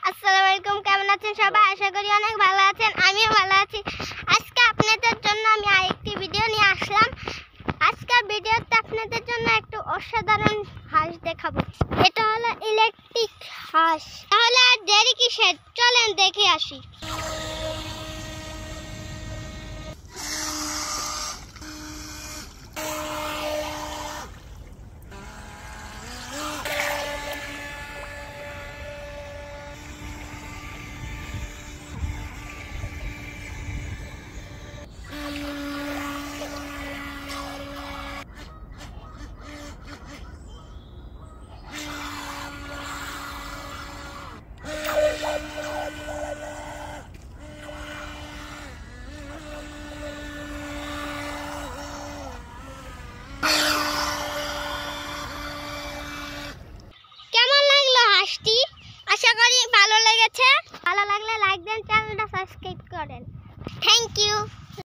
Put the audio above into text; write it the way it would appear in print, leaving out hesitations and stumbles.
আসসালামু আলাইকুম, কেমন আছেন সবাই? আশা করি অনেক ভালো আছেন, আমিও ভালো আছি। আজকে আপনাদের জন্য আমি আরেকটি ভিডিও নিয়ে আসলাম। আজকের ভিডিওতে আপনাদের জন্য একটু অসাধারণ হাঁস দেখাবো। এটা হলো ইলেকট্রিক হাঁস। তাহলে আর দেরি কিসের, চলেন দেখে আসি। আশা করি ভালো লেগেছে। ভালো লাগলে লাইক দেন, চ্যানেলটা সাবস্ক্রাইব করেন। Thank you.